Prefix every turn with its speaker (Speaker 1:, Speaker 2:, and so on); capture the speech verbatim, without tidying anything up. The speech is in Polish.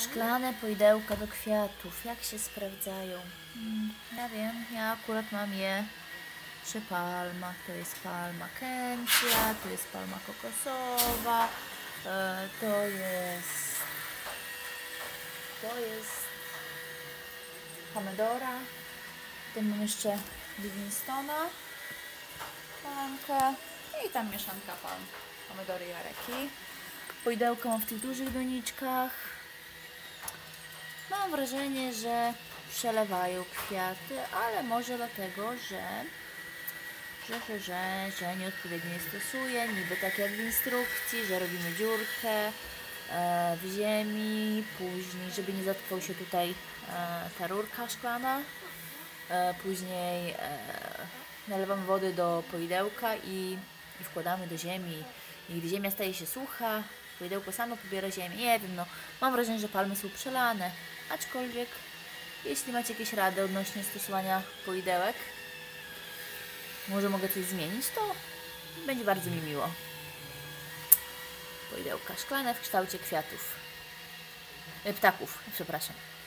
Speaker 1: Szklane poidełka do kwiatów. Jak się sprawdzają? Hmm, ja wiem, ja akurat mam je przy palmach. To jest palma kęcia, to jest palma kokosowa, e, to jest to jest pomidora. Potem mam jeszcze Livingstona palmkę i tam mieszanka palm, pomidory i areki. Poidełka mam w tych dużych doniczkach. Mam wrażenie, że przelewają kwiaty, ale może dlatego, że że, że, że, że nieodpowiednio je stosuję, niby tak jak w instrukcji, że robimy dziurkę e, w ziemi, później, żeby nie zatkał się tutaj e, ta rurka szklana, e, później e, nalewamy wody do poidełka i, i wkładamy do ziemi i gdy ziemia staje się sucha, poidełko samo pobiera ziemię. Nie wiem, no, mam wrażenie, że palmy są przelane, aczkolwiek jeśli macie jakieś rady odnośnie stosowania poidełek, może mogę coś zmienić, to będzie bardzo mi miło. Poidełka szklane w kształcie kwiatów, e, ptaków, przepraszam.